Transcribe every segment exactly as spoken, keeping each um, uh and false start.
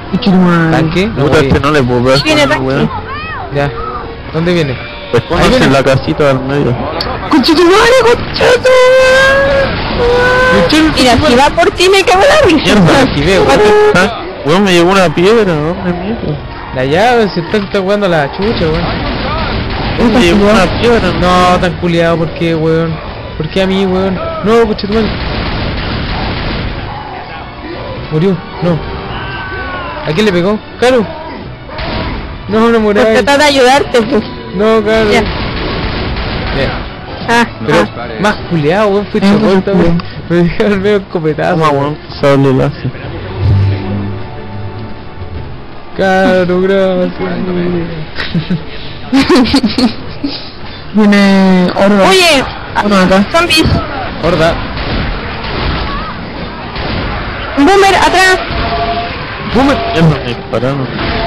¿Tanque? No, Puta, este no le puedo ver. Viene tanque. Weón. Ya. ¿Dónde viene? Escóndase en la casita del medio. ¡Conchetumare, conchetumare! Mira, si va por ti me cago en la risa. Mierda, aquí veo. Ah, weón, me llegó una piedra, ¿dónde mierda? La llave, si está, está jugando a la chucha, weón. Me llegó una piedra. No, tan culiado, ¿por qué, weón? ¿Por qué a mí, weón? No, conchetumare. Murió, no. ¿A quién le pegó? ¿Caro? No, no Por muráis. tratar de ayudarte, pues. No, Caro. Ya. Bien. Ah, Pero ah. más culiado, weón, fue chocota, weón. Me dejaron medio escopetazo. Toma, weón, sable láser. Caro, gracias. Viene oro. Oye, Uno acá. zombies. Horda. Un boomer atrás. Boomer. Ya no me dispararon.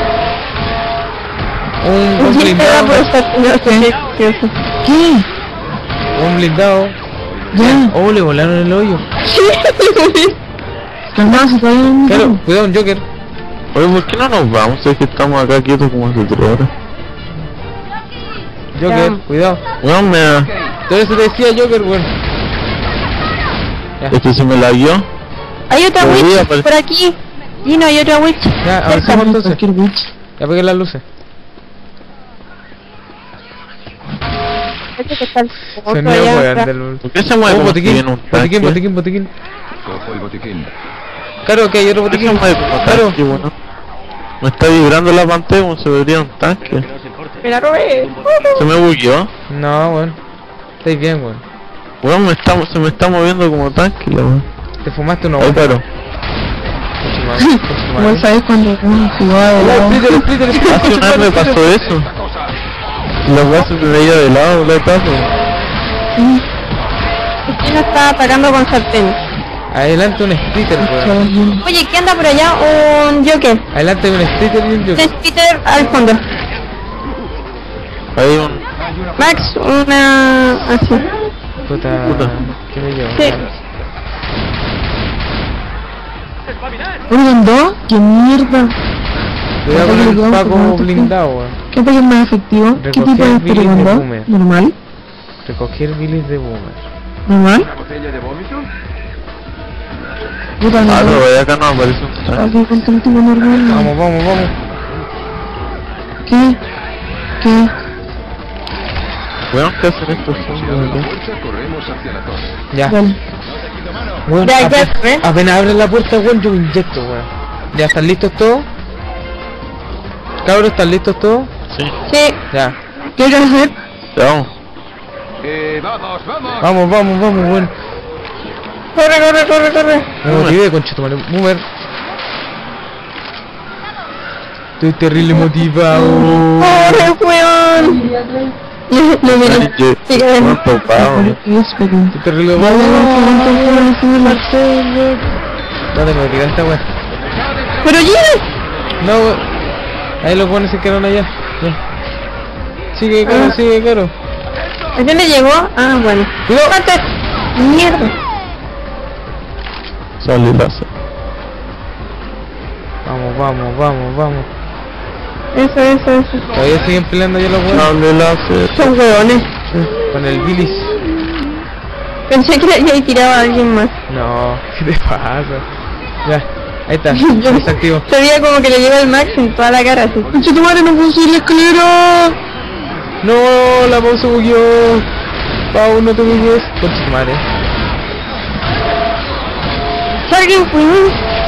Un, un Sí, te da blindado. por estar no sé qué es eso. ¿Qué? Un blindado. Ya. Oh, le volaron el hoyo. Calmado, se está bien. Claro, cuidado, un Joker. Oye, ¿por qué no nos vamos? Es que estamos acá quietos como hace tres horas. Joker, Ya. cuidado. Weón, me da... Todo eso te decía Joker, weón. Ya, Este se me la guió. Hay otra Podría witch aparecer. por aquí. Y no hay otra witch. ya, avancemos entonces. Cualquier bitch. Ya apagué las luces. Parece que está el otro Sonido allá weón atrás. del... ¿Por qué se mueve Oh, como si botiquín, viene un botiquín, tanque? botiquín, botiquín. Cojo el botiquín. Claro, que hay otro ¿Por qué se botiquín. mueve como Claro. tanque, bueno? Me está vibrando la pantalla como si vería un tanque. Me la robé. Se me bugueó. No, weón. Estáis bien, weón. Weón, me está, se me está moviendo como tanque, la weón. Te fumaste una Ahí bomba. paro. Igual sabes cuando uno jugaba de lado. Splitter, Splitter, Splitter. Hace una vez me pasó eso. La weá se me veía de lado, la etapa. ¿Quién está atacando con sartén? Adelante un Splitter, weón. Oye, ¿qué anda por allá? Un Joker. Adelante un Splitter y un Un Joker. Peter al fondo. Hay un... Max, una... así. Puta. Puta. ¿Qué me llevo? Sí. ¿Oigan dos? ¡Qué mierda! Cuidado con el Paco blindado, weón. ¿Qué ataque es más efectivo? ¿Qué Recoger tipo de bilis de Pokémon? boomer. ¿Normal? Recoger bilis de boomer. ¿Normal? ¿Una botella de vómito? Puta, no. Ah, pero de acá no aparece un tanque. Aquí con un tipo normal. no. Vamos, vamos, vamos. ¿Qué? ¿Qué? Weón, ¿qué hacen estos zombies La acá? fuerza, corremos hacia la torre. Ya. Dale. Weón, Ya, ya, ape- ¿eh? apenas abre la puerta, weón, yo me inyecto, weón. Ya, ¿están listos todos? Cabros, ¿están listos todos? Sí, Sí. Ya. ¿Qué hay que hacer? ya vamos. Eh, vamos, vamos. Vamos, vamos, vamos, weón. Corre, corre, corre, corre. Me motivé, conchetumare. Boomer. Estoy terrible motivado. Corre, weón. No, mira. Ay, que... Sí, que ven. Weón, topado. ¿Qué es, Pokémon? Estoy terrible Vale, motivado. que no te puedo ¿Dónde me tiraste esta weón? Pero ya. No, weón. Ahí los buenos se quedaron allá. Ya. Sigue, caro, Ah. sigue, caro. ¿A quién le llegó? Ah, bueno. Cuidado. ¡Hunter! Mierda. Sale láser. Vamos, vamos, vamos, vamos. Eso, eso, eso. Todavía siguen peleando ya los buenos. Sale láser. Son huevones. Con el bilis. Pensé que le había tirado a alguien más. No, ¿qué te pasa? Ya, ahí está, Yo desactivo. se veía como que le llega el Max en toda la cara así. ¡Concha tu madre, no puedo subir la escalera! No, la Pau se bugueó. Pau, no te buguees. Concha tu madre. Charging, weón.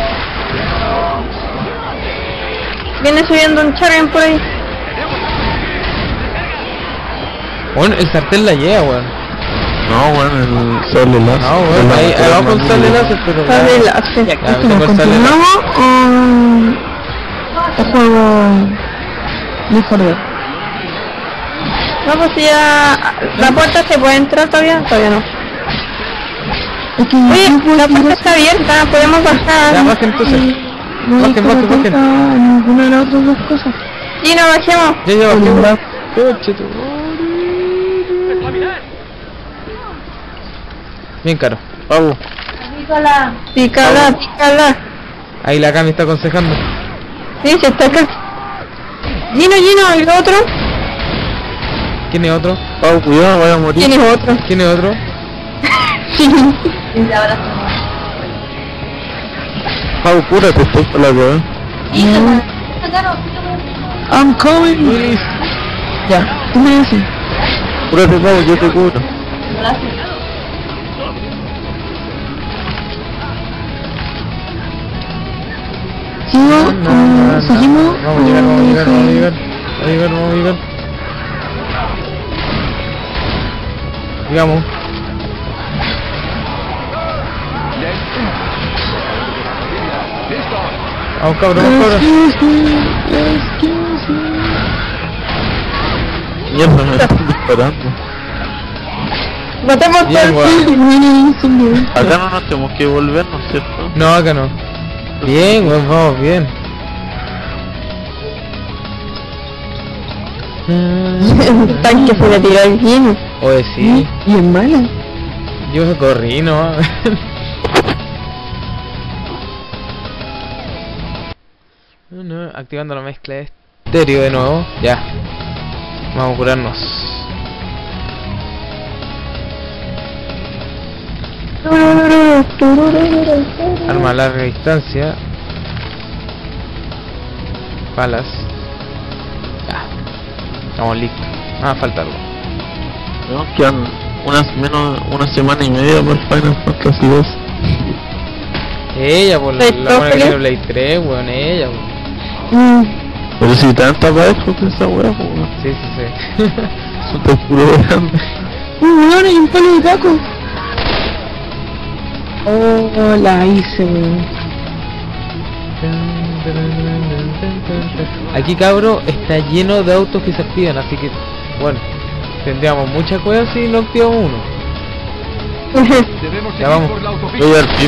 Viene subiendo un Charging por ahí. Bueno, el sartén la lleva, weón. No, weón, el sale láser. No, weón, ahí El abajo un láser. sale láser, pero... Sale el láser. Ya, ¿Esto me nos tocó el sale láser. continuamos o... o juego... Left four Dead? No, pues si ya... ¿La puerta se puede entrar todavía? Todavía no. Es que Oye, no puedo la subir puerta eso. está abierta, podemos bajar. Ya, bajen entonces. No Bajen, he visto bajen, la puerta bajen. en ninguna de las otras dos cosas. Sí, no, bajemos. Ya, ya, Hola. bajemos. Concha tu madre. Bien caro. Vamos. Pícala, pícala. Ahí la Cami está aconsejando. Sí, se está acá. Gino, Gino, el otro. ¿Quién es otro? Pau, cuidado, vaya a morir. ¿Quién es otro? ¿Quién es otro? Sí. Pau, cúrate, estoy por la weá. I'm coming. Ya, tú me dices. Cúrate, Pau, yo te curo. Sigo, No, no, eh, no. seguimos. Vamos a llegar, vamos a eh, llegar, vamos a llegar. Vamos a llegar, vamos a llegar. Digamos. ¡Listo! Vamos cabrón, vamos cabrón. Excuse me, excuse me. Mierda, me están disparando. Matemos Bien, todo. weón. Winning somewhere. Acá no nos tenemos que volver, ¿no es cierto? No, acá no. Bien, weón, vamos bien. El tanque se le tiró al Gino. Oye, sí. Y es mala. Yo corrí, ¿no? No, no, activando la mezcla de estéreo de nuevo. Ya. Vamos a curarnos. Arma a larga distancia. Balas. Ya. Estamos listos. Ah, falta algo. No, quedan unas menos, una semana y media para el Final Fantasy dos. Ella, por la, ¿Esto la buena que qué? tiene Play tres, weón, ella, weón. Mm, Pero si tanta para eso que esa weá, pues, weón. Sí, sí, sí. Eso te puro grande. un weón y un palo de taco. Oh, la hice, weón. Aquí, cabro, está lleno de autos que se activan, así que, bueno, tendríamos mucha cueva si no activamos uno. Debemos Ya seguir vamos. por la autopista. Voy al piso.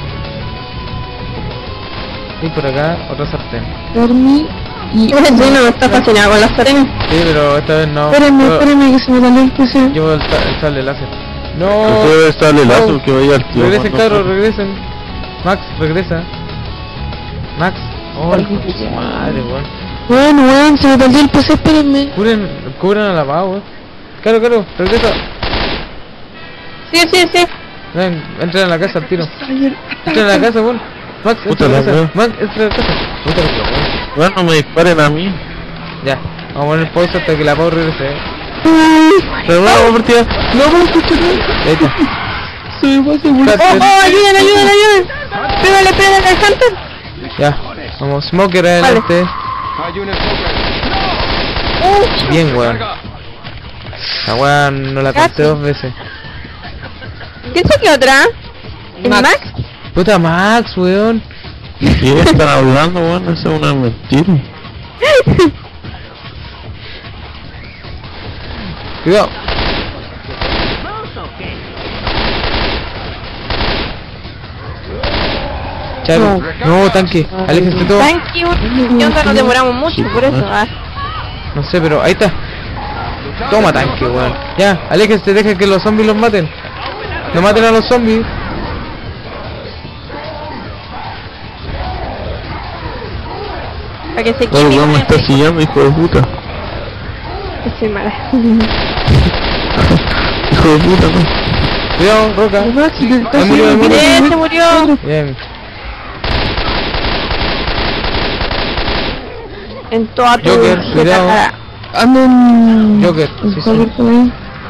Y por acá, otro sartén. Fermi y... Gino está fascinado con las tareas. Sí, pero esta vez no. Espérame, Yo- espérame que se me salió el P C. Llevo el, sa- el sable láser. Yo No. debe estar el lazo Oh. que vaya al tío. Regresen, cuando- cabros, regresen. Max, regresa. Max. Oh, hijo de su madre, weón. Bueno, weón, se me perdió el P C, espérenme. Cubren, cubren a la pava, weón. Claro, claro, regresa. Sí, sí, sí. Ven, entren a la casa al tiro. Entren a la casa, weón. Max, Puta entra a la la casa. wea. Max, entra a la casa. Puta la wea. Weón, no me disparen a mí. Ya, vamos a poner pausa hasta que la pava regrese. eh. Pero bueno, partida. No, pero escúchame. Ahí está. Se me pasa por... Espérate. Oh, oh, ayuden, ayuden, ayuden. Pégale, pégale al Hunter. Ya, vamos, Smoker adelante. Hay un smoker. Bien, weón. Carga. La weá no la conté dos veces. ¿Quién saqué otra? ¿El Max. Max? Puta Max, weón. ¿Qué están hablando, weón? Eso es una mentira. Cuidado. Charo, no, tanque, aléjense todos. Thank you. ¿Qué onda? Nos demoramos mucho por eso. Ah. No sé, pero ahí está. Toma tanque, weón. Ya, aléjense, dejen que los zombies los maten. No maten a los zombies. Para que se Todo el quite. weón me está siguiendo, hijo de puta. Estoy mala. Hijo de puta, no. Cuidado, Roca. Max, que está Ahí murió, ahí murió. ¡Eh, se murió! Bien. En toda tu Joker, jeta cuidado. cara. Ando en... Joker, en sí, Joker sí. por ahí.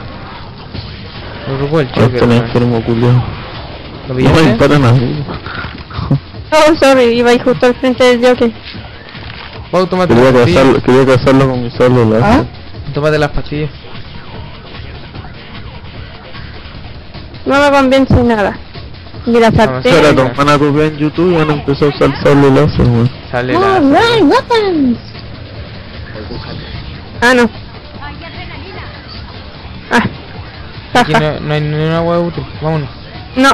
Lo robó el Esto Joker, me weón. enfermo, culiao. ¿Lo No me pillaste? disparan a mí. Oh, sorry, iba ahí justo al frente del Joker. Pau, tómate Quería las pastillas. cazarlo, quería cazarlo con mi sable láser. ¿Ah? Tómate las pastillas. No me convence nada. Ni la Vamos, Ahora sartén. Pero- con van a copiar en YouTube y van a empezar a usar el sable láser, weón. Sale la... Alright, weapons. Ah, no. Ah. Aquí no, no hay ni una hueá útil. Vámonos. No.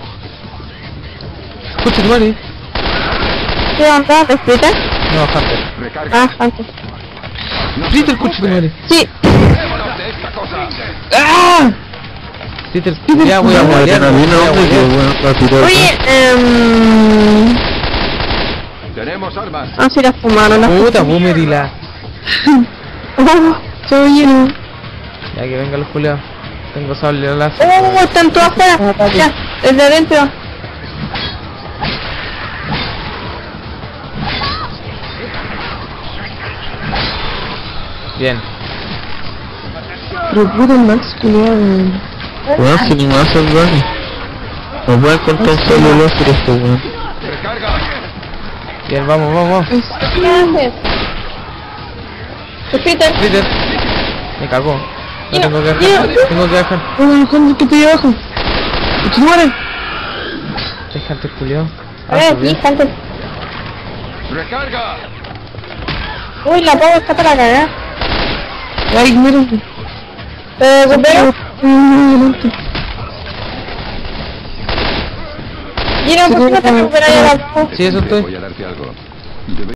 Escucha tu madre. ¿Qué onda? ¿Te explica? No, Hunter. Recarga. Ah, antes. No Peter, se escucha tu preocupe. madre. Sí. Démonos de esta cosa. ¡Ah! Peter, ya voy a Una guardiar. adrenalina, voy a hombre, que guardiar. weón va a tirar. Oye, ehm... Ya Tenemos armas. Ah, sí, las fumaron. Las Puta, boomerila. Oh, todo lleno. Ya que vengan los culeados. Tengo sable láser. Oh, están todas afuera. Ya, desde adentro. Bien. Pero puto Max, culiado. Weón, si ni me hace el daño. No pueden contar un solo láser esto, weón. Recarga. Bien, vamos, vamos. ¿Qué haces? Peter. Peter. Me cagó. No tengo que Yo- dejar. yo- Tengo que dejar. Oh, ¿cuándo que estoy abajo? ¿Y tú mueres? Déjate, culiao. A ver, aquí, gente. Recarga. Uy, la pavo está para cagar. Ay, mira. ¿Te recupero? Gino, ¿por qué no te recuperas ya la pavo? Sí, eso estoy. Voy a darte algo. Debe-